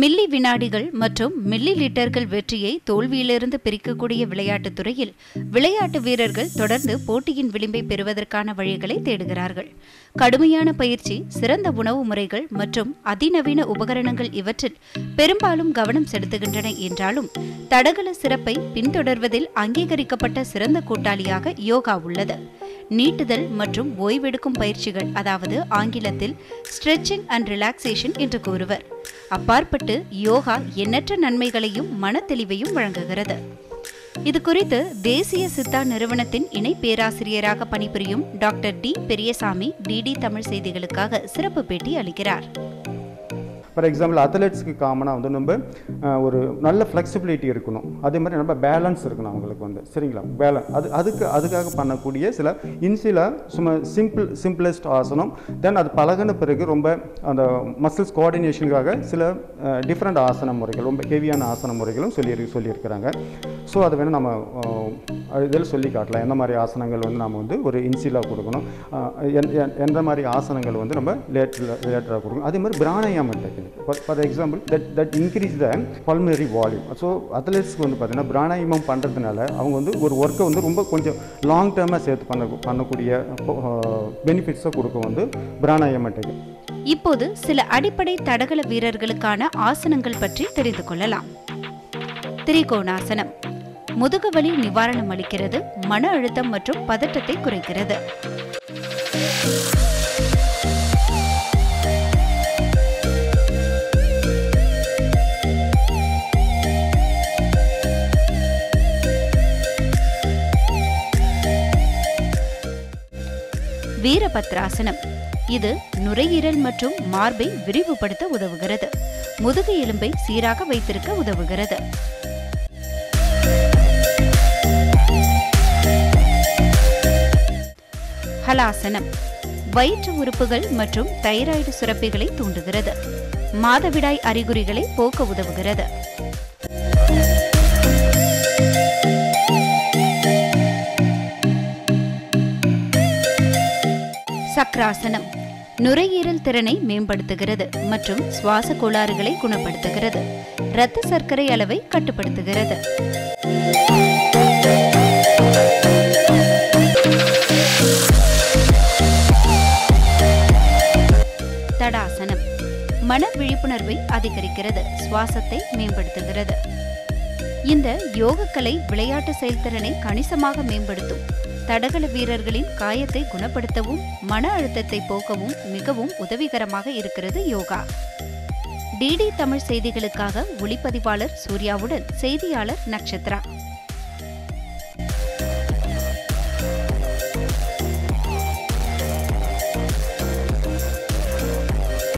Milli வினாடிகள் மற்றும் milli லிட்டர்கள் வெற்றியை தோல்வியிலிருந்து பிரிக்கக்கூடிய விளையாட்டுத் துறையில் விளையாட்டு வீரர்கள் தொடர்ந்து போட்டியின் விளிம்பை பெறுவதற்கான வழிகளை தேடுகிறார்கள். கடுமையான பயிற்சி, சிறந்த உணவு முறைகள் மற்றும் அதிநவீன உபகரணங்கள் இவற்றில் பெரும்பாலும் கவனம் செலுத்துகின்றன என்றாலும் தடகள சிறப்பை பின்தொடர்வதில் அங்கீகரிக்கப்பட்ட சிறந்த கூட்டாளியாக யோகா உள்ளது. நீட்டுதல் மற்றும் ஓய்வெடுக்கும் பயிற்சிகள், அதாவது ஆங்கிலத்தில் ஸ்ட்ரெச்சிங் அண்ட் ரிலாக்ஸேஷன் என்று கூறுவர். அப்பாற்பட்டு யோகா எண்ணற்ற நன்மைகளையும் மனத்தெளிவையும் வழங்குகிறது. இது குறித்து தேசிய சித்தா நிறுவனத்தின் இணை பேராசிரியராக பணிபுரியும் doctor T Periyasamy DD Tamil செய்திகளுக்காக சிறப்பு பேட்டி அளிக்கிறார். ஃபார் எக்ஸாம்பிள் அத்லெட்ஸ்க்கு காமனாக வந்து நம்ம ஒரு நல்ல ஃப்ளெக்சிபிலிட்டி இருக்கணும், அதே மாதிரி நம்ம பேலன்ஸ் இருக்கணும் அவங்களுக்கு வந்து, சரிங்களா? அதுக்காக பண்ணக்கூடிய சில சும்மா சிம்பிளஸ்ட் ஆசனம். தென் அது பழகின பிறகு ரொம்ப அந்த மசில்ஸ் கோஆர்டினேஷனுக்காக சில டிஃப்ரெண்ட் ஆசன முறைகள், ரொம்ப ஹெவியான ஆசன முறைகளும் சொல்லியிருக்கிறாங்க. ஸோ அதை வேணும் நம்ம இதில் சொல்லி காட்டலாம். எந்த மாதிரி ஆசனங்கள் வந்து நம்ம வந்து ஒரு இன்சிலாக கொடுக்கணும், எந்த மாதிரி ஆசனங்கள் வந்து நம்ம லேட்டராக கொடுக்கணும். அதே மாதிரி pranayama technique, for example that increase the pulmonary volume. So அத்லெட்ஸ்க்கு வந்து பார்த்திங்கன்னா பிராணாயாமம் பண்ணுறதுனால அவங்க வந்து ஒரு ஒர்க்கை வந்து ரொம்ப கொஞ்சம் லாங் டேர்மாக சேர்த்து பண்ணக்கூடிய பெனிஃபிட்ஸை கொடுக்க வந்து பிராணாயாம டெக்னிக். இப்போது சில அடிப்படை தடகள வீரர்களுக்கான ஆசனங்கள் பற்றி தெரிந்து கொள்ளலாம். திரிகோணாசனம் முதுகுவலி நிவாரணம் அளிக்கிறது, மன அழுத்தம் மற்றும் பதட்டத்தை குறைக்கிறது. வீரபத்ராசனம் இது நுரையீரல் மற்றும் மார்பை விரிவுபடுத்த உதவுகிறது, முதுகு எலும்பை சீராக வைத்திருக்க உதவுகிறது. ஹலாசனம் வயிற்று உறுப்புகள் மற்றும் தைராய்டு சுரப்பிகளை தூண்டுகிறது, மாதவிடாய் அறிகுறிகளை போக்க உதவுகிறது. சக்ராசனம் நுரையீரல் திறனை மேம்படுத்துகிறது மற்றும் சுவாச கோளாறுகளை குணப்படுத்துகிறது, இரத்த சர்க்கரை அளவை கட்டுப்படுத்துகிறது. தடாசனம் மன விழிப்புணர்வை அதிகரிக்கிறது, சுவாசத்தை மேம்படுத்துகிறது. இந்த யோகக்கலை விளையாட்டு செயல்திறனை கணிசமாக மேம்படுத்தும். தடகள வீரர்களின் காயத்தை குணப்படுத்தவும் மன அழுத்தத்தை போக்கவும் மிகவும் உதவிகரமாக இருக்கிறது யோகா. டிடி தமிழ் செய்திகளுக்காக ஒளிப்பதிவாளர் சூர்யாவுடன் செய்தியாளர் நக்ஷத்ரா.